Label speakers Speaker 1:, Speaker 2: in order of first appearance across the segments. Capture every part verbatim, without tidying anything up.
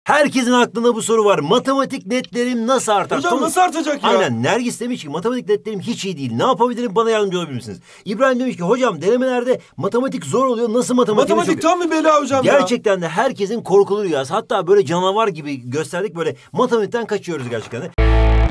Speaker 1: Herkesin aklında bu soru var. Matematik netlerim nasıl artar?
Speaker 2: Hocam
Speaker 1: Tom...
Speaker 2: nasıl artacak ya?
Speaker 1: Aynen. Nergis demiş ki matematik netlerim hiç iyi değil. Ne yapabilirim? Bana yardımcı olabilir misiniz? İbrahim demiş ki hocam denemelerde matematik zor oluyor. Nasıl matematik?
Speaker 2: Matematik tam bir bela hocam
Speaker 1: gerçekten
Speaker 2: ya.
Speaker 1: Gerçekten de herkesin korkulu rüyası. Hatta böyle canavar gibi gösterdik, böyle matematikten kaçıyoruz gerçekten de.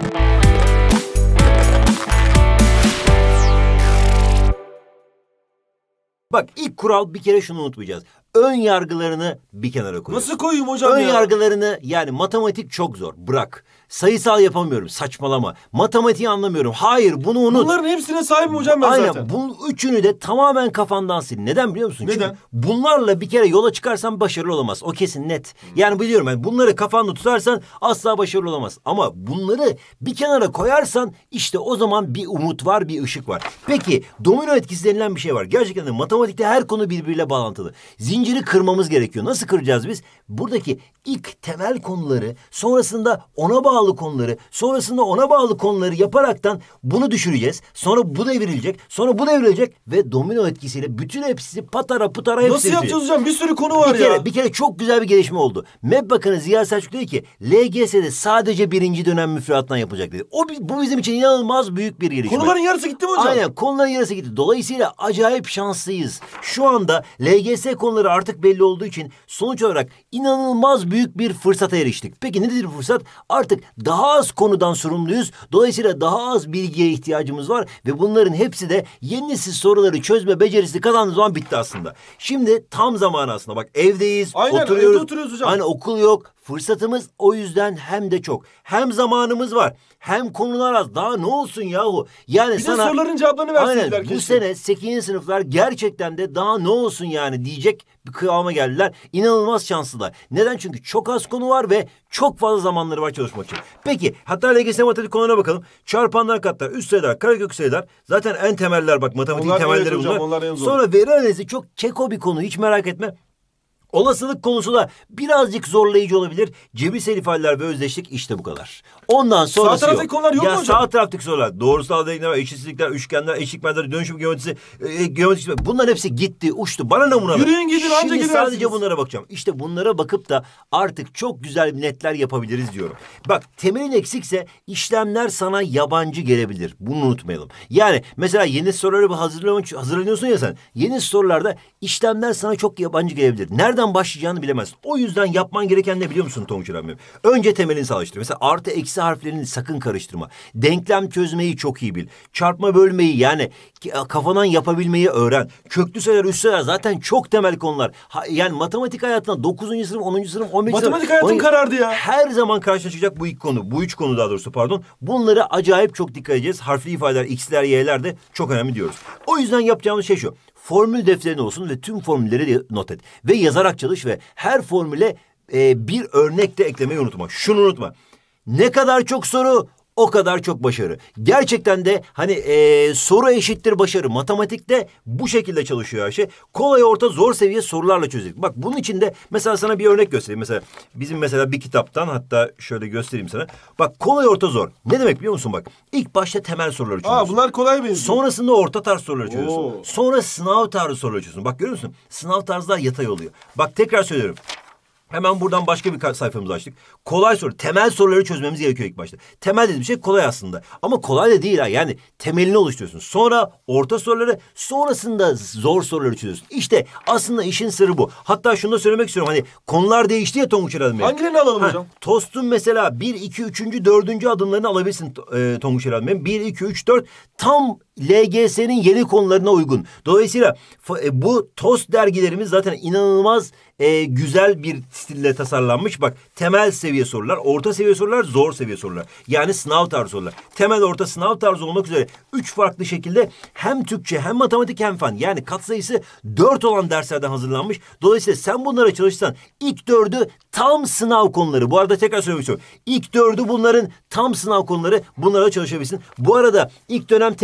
Speaker 1: Bak, ilk kural bir kere şunu unutmayacağız. Ön yargılarını bir kenara koy.
Speaker 2: Nasıl koyayım hocam
Speaker 1: Ön
Speaker 2: ya?
Speaker 1: yargılarını, yani matematik çok zor. Bırak. Sayısal yapamıyorum. Saçmalama. Matematiği anlamıyorum. Hayır, bunu unut.
Speaker 2: Bunların hepsine sahibim hocam ben
Speaker 1: Aynen,
Speaker 2: zaten.
Speaker 1: Aynen. Bu üçünü de tamamen kafandan sil. Neden biliyor musun?
Speaker 2: Neden?
Speaker 1: Çünkü bunlarla bir kere yola çıkarsan başarılı olamaz. O kesin net. Yani biliyorum ben, bunları kafanda tutarsan asla başarılı olamaz. Ama bunları bir kenara koyarsan işte o zaman bir umut var, bir ışık var. Peki domino etkisi denilen bir şey var. Gerçekten de matematikte her konu birbiriyle bağlantılı. Zinciri kırmamız gerekiyor. Nasıl kıracağız biz? Buradaki ilk temel konuları, sonrasında ona bağlı konuları, sonrasında ona bağlı konuları yaparaktan bunu düşüreceğiz. Sonra bu devrilecek, sonra bu devrilecek ve domino etkisiyle bütün hepsi patara putara hepsi.
Speaker 2: Nasıl yapacağız hocam? Bir sürü konu var
Speaker 1: bir
Speaker 2: ya.
Speaker 1: Kere, bir kere çok güzel bir gelişme oldu. M E B Bakanı Ziya Selçuk dedi ki L G S'de sadece birinci dönem müfredatından yapılacak dedi. O, bu bizim için inanılmaz büyük bir gelişme.
Speaker 2: Konuların yarısı gitti mi hocam?
Speaker 1: Aynen, konuların yarısı gitti. Dolayısıyla acayip şanslıyız. Şu anda L G S konuları artık belli olduğu için sonuç olarak inanılmaz büyük bir fırsata eriştik. Peki nedir bu fırsat? Artık daha az konudan sorumluyuz. Dolayısıyla daha az bilgiye ihtiyacımız var ve bunların hepsi de yeni nesil soruları çözme becerisi kazandığı zaman bitti aslında. Şimdi tam zamanı aslında. Bak, evdeyiz,
Speaker 2: Aynen,
Speaker 1: oturuyoruz.
Speaker 2: evde oturuyoruz hocam.
Speaker 1: Aynen, okul yok. Fırsatımız o yüzden hem de çok. Hem zamanımız var, hem konular az. Daha ne olsun yahu? Yani
Speaker 2: bir
Speaker 1: sana...
Speaker 2: de soruların cevaplarını versinler.
Speaker 1: Aynen, bu sene sekizinci sınıflar gerçekten de daha ne olsun yani diyecek bir kıvama geldiler. İnanılmaz şanslılar. Neden? Çünkü çok az konu var ve çok fazla zamanları var çalışmak için. Peki, hatta L G S matematik konularına bakalım. Çarpanlar, katlar, üst sayılar, karekök sayılar. Zaten en temeller, bak matematiğin
Speaker 2: onlar
Speaker 1: temelleri
Speaker 2: evet
Speaker 1: bunlar.
Speaker 2: hocam, onlar en zor.
Speaker 1: Sonra veri analizi çok keko bir konu, hiç merak etme. Olasılık konusu da birazcık zorlayıcı olabilir. Cebirsel ifadeler ve özdeşlik, işte bu kadar. Ondan sonrası
Speaker 2: sağ taraftaki
Speaker 1: yok.
Speaker 2: konular yok
Speaker 1: ya
Speaker 2: mu hocam?
Speaker 1: Sağ taraftaki sorular. Doğrusal denklemler, eşitsizlikler, üçgenler, eşitlikler, dönüşüm geometrisi, e, geometri. Bunların hepsi gitti, uçtu. Bana ne bunlar?
Speaker 2: Yürüyün gidin, anca
Speaker 1: Şimdi
Speaker 2: gidersiniz.
Speaker 1: sadece bunlara bakacağım. İşte bunlara bakıp da artık çok güzel netler yapabiliriz diyorum. Bak, temelin eksikse işlemler sana yabancı gelebilir. Bunu unutmayalım. Yani mesela yeni soruları hazırlanıyorsun ya sen. Yeni sorularda işlemler sana çok yabancı gelebilir. Nereden başlayacağını bilemezsin. O yüzden yapman gereken ne biliyor musun Tonguç abi? Önce temelini sağlaştır. Mesela artı eksi harflerini sakın karıştırma. Denklem çözmeyi çok iyi bil. Çarpma bölmeyi, yani kafadan yapabilmeyi öğren. Köklü sayılar, üst sayılar zaten çok temel konular. Ha, yani matematik hayatında dokuzuncu sınıf, onuncu sınıf, on birinci sınıf.
Speaker 2: Matematik hayatım karardı ya.
Speaker 1: Her zaman karşına çıkacak bu ilk konu. Bu üç konu daha doğrusu pardon. Bunları acayip çok dikkat edeceğiz. Harfli ifadeler, x'ler, y'ler de çok önemli diyoruz. O yüzden yapacağımız şey şu. Formül defterin olsun ve tüm formülleri not et. Ve yazarak çalış ve her formüle e, bir örnek de eklemeyi unutma. Şunu unutma. Ne kadar çok soru, o kadar çok başarı. Gerçekten de hani e, soru eşittir başarı. Matematikte bu şekilde çalışıyor her şey. Kolay, orta, zor seviye sorularla çözecek. Bak, bunun için de mesela sana bir örnek göstereyim. Mesela bizim mesela bir kitaptan, hatta şöyle göstereyim sana. Bak, kolay, orta, zor. Ne demek biliyor musun bak? İlk başta temel soruları çözüyorsun.
Speaker 2: Aa, bunlar kolay benziyor.
Speaker 1: Sonrasında orta tarz soruları çözüyorsun.
Speaker 2: Oo.
Speaker 1: Sonra sınav tarzı soruları çözüyorsun. Bak, görüyor musun? Sınav tarzlar yatay oluyor. Bak, tekrar söylüyorum. Hemen buradan başka bir sayfamızı açtık. Kolay soru, temel soruları çözmemiz gerekiyor ilk başta. Temel dediğim şey kolay aslında. Ama kolay da değil ha. Yani temelini oluşturuyorsun. Sonra orta soruları, sonrasında zor soruları çözüyorsun. İşte aslında işin sırrı bu. Hatta şunu da söylemek istiyorum. Hani konular değişti ya Tonguç Eral'ın.
Speaker 2: Hangilerini alalım
Speaker 1: ha,
Speaker 2: hocam?
Speaker 1: TOS'un mesela bir, iki, üçüncü, dördüncü adımlarını alabilirsin e, Tonguç Eral'ın. bir, iki, üç, dört tam L G S'nin yeni konularına uygun. Dolayısıyla e, bu TOS dergilerimiz zaten inanılmaz e, güzel bir stille tasarlanmış. Bak, temel seviye sorular, orta seviye sorular, zor seviye sorular. Yani sınav tarzı sorular. Temel, orta, sınav tarzı olmak üzere üç farklı şekilde hem Türkçe, hem matematik, hem fen. Yani katsayısı dört olan derslerden hazırlanmış. Dolayısıyla sen bunlara çalışsan ilk dördü tam sınav konuları. Bu arada tekrar söylemek istiyorum. İlk dördü bunların tam sınav konuları. Bunlara çalışabilirsin. Bu arada ilk dönem tekrarını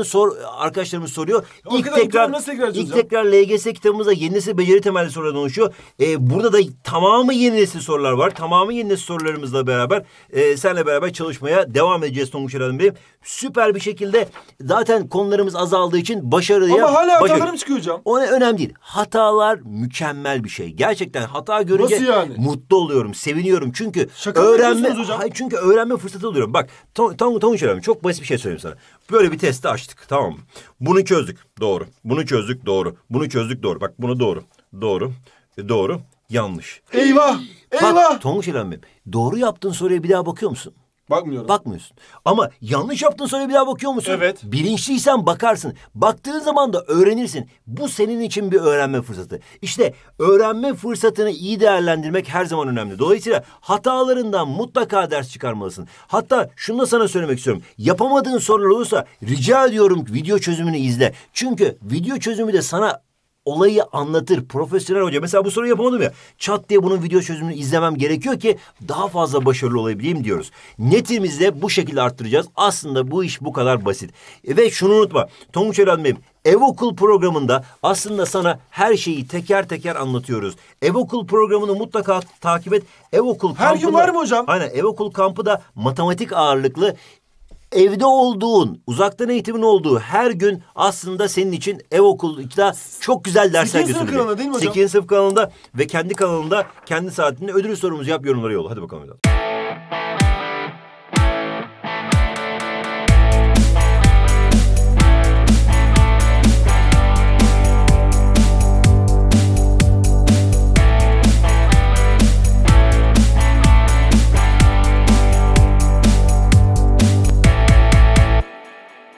Speaker 1: sor arkadaşlarımız soruyor.
Speaker 2: O
Speaker 1: İlk
Speaker 2: kadar
Speaker 1: tekrar
Speaker 2: imkanı nasıl tekrar
Speaker 1: ilk
Speaker 2: çözeceğim?
Speaker 1: tekrar L G S kitabımızda yeni nesil beceri temelli sorulardan oluşuyor. Ee, burada da tamamı yeni nesil sorular var. Tamamı yeni nesil sorularımızla beraber e, seninle beraber çalışmaya devam edeceğiz Tonguç Erdem Bey. Süper bir şekilde zaten konularımız azaldığı için başarıya...
Speaker 2: Ama hala
Speaker 1: başarı-
Speaker 2: hatalarım çıkıyor hocam.
Speaker 1: O ne önemli değil. Hatalar mükemmel bir şey. Gerçekten hata görünce
Speaker 2: Nasıl yani?
Speaker 1: mutlu oluyorum, seviniyorum. Çünkü
Speaker 2: Şaka mı
Speaker 1: öğrenme
Speaker 2: yapıyorsunuz hocam?
Speaker 1: Hayır, çünkü öğrenme fırsatı alıyorum. Bak, Tom Tom Tonguç Erdem, çok basit bir şey söyleyeyim sana. Böyle bir testi açtık, tamam mı? Bunu çözdük, doğru. Bunu çözdük, doğru. Bunu çözdük, doğru. Bak, bunu doğru. Doğru. E, doğru. Yanlış.
Speaker 2: Eyvah! Eyvah!
Speaker 1: Bak Tonguç Erdem Bey, doğru yaptığın soruya bir daha bakıyor musun?
Speaker 2: Bakmıyorum.
Speaker 1: Bakmıyorsun. Ama yanlış yaptığın soruya bir daha bakıyor musun?
Speaker 2: Evet.
Speaker 1: Bilinçliysen bakarsın. Baktığın zaman da öğrenirsin. Bu senin için bir öğrenme fırsatı. İşte öğrenme fırsatını iyi değerlendirmek her zaman önemli. Dolayısıyla hatalarından mutlaka ders çıkarmalısın. Hatta şunu da sana söylemek istiyorum. Yapamadığın sorular olursa rica ediyorum video çözümünü izle. Çünkü video çözümü de sana olayı anlatır. Profesyonel hoca. Mesela bu soruyu yapamadım ya. Çat diye bunun video çözümünü izlemem gerekiyor ki daha fazla başarılı olabileyim diyoruz. Netimizi bu şekilde arttıracağız. Aslında bu iş bu kadar basit. E ve şunu unutma. Tonguç Erdem Bey'im, Evokul programında aslında sana her şeyi teker teker anlatıyoruz. Evokul programını mutlaka takip et. Evokul
Speaker 2: Her gün var mı hocam?
Speaker 1: Aynen. Evokul kampı da matematik ağırlıklı. Evde olduğun, uzaktan eğitimin olduğu her gün aslında senin için ev okulda çok güzel dersler
Speaker 2: sekizinci sınıf
Speaker 1: götürecek.
Speaker 2: kanalında değil mi hocam?
Speaker 1: sekizinci sınıf kanalında ve kendi kanalında kendi saatinde ödül sorumuzu yap, yorumlara yolla. Hadi bakalım.